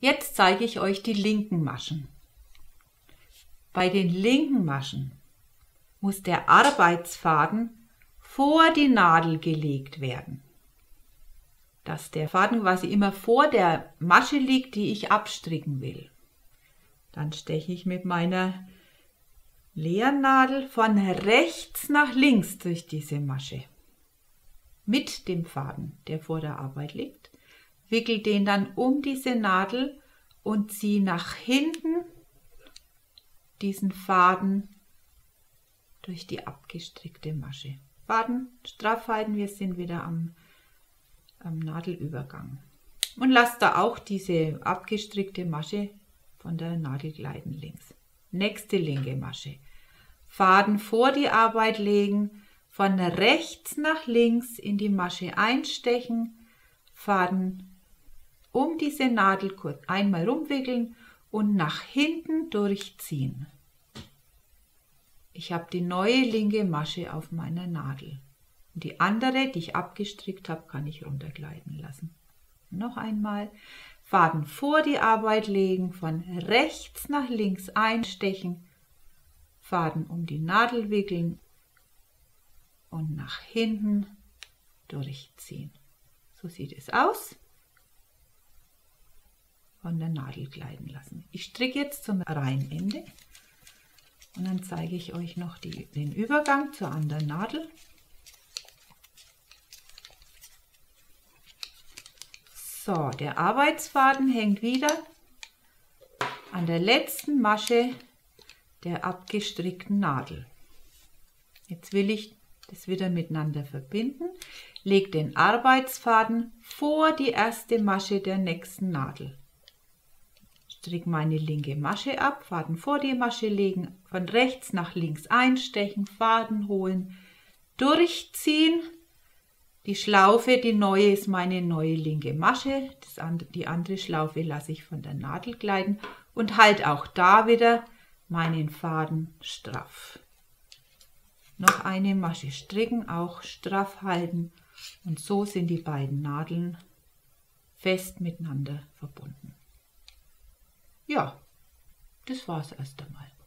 Jetzt zeige ich euch die linken Maschen. Bei den linken Maschen muss der Arbeitsfaden vor die Nadel gelegt werden. Dass der Faden quasi immer vor der Masche liegt, die ich abstricken will. Dann steche ich mit meiner leeren Nadel von rechts nach links durch diese Masche. Mit dem Faden, der vor der Arbeit liegt, wickel den dann um diese Nadel und ziehe nach hinten diesen Faden durch die abgestrickte Masche. Faden straff halten, wir sind wieder am Nadelübergang. Und lasst da auch diese abgestrickte Masche von der Nadel gleiten links. Nächste linke Masche. Faden vor die Arbeit legen, von rechts nach links in die Masche einstechen, Faden um diese Nadel kurz einmal rumwickeln und nach hinten durchziehen. Ich habe die neue linke Masche auf meiner Nadel. Und die andere, die ich abgestrickt habe, kann ich runtergleiten lassen. Noch einmal. Faden vor die Arbeit legen, von rechts nach links einstechen, Faden um die Nadel wickeln und nach hinten durchziehen. So sieht es aus. Von der Nadel gleiten lassen. Ich stricke jetzt zum Reihenende und dann zeige ich euch noch den Übergang zur anderen Nadel. So, der Arbeitsfaden hängt wieder an der letzten Masche der abgestrickten Nadel. Jetzt will ich das wieder miteinander verbinden. Lege den Arbeitsfaden vor die erste Masche der nächsten Nadel. Stricke meine linke Masche ab, Faden vor die Masche legen, von rechts nach links einstechen, Faden holen, durchziehen. Die Schlaufe, die neue, ist meine neue linke Masche. Die andere Schlaufe lasse ich von der Nadel gleiten und halte auch da wieder meinen Faden straff. Noch eine Masche stricken, auch straff halten und so sind die beiden Nadeln fest miteinander verbunden. Ja, das war's erst einmal.